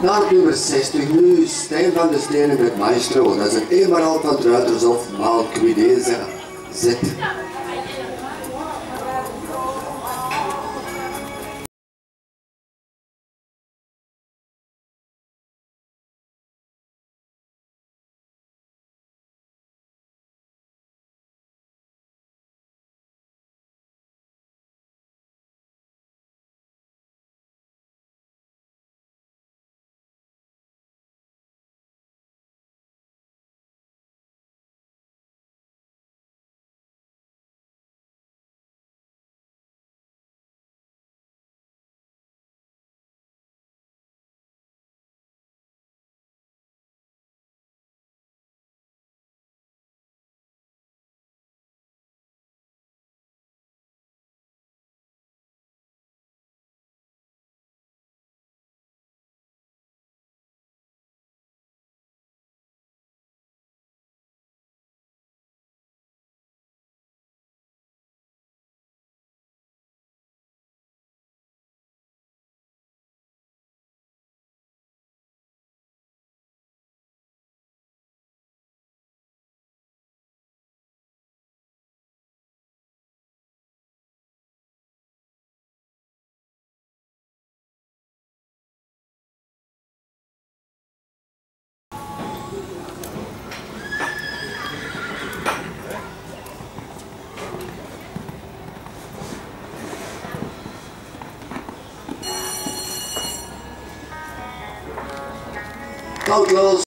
Dan nummer 60 nu Stijn van de Stenen met Maestro. Dat is een emerald van Ruiters of Maal Quideze Z. Outlaws.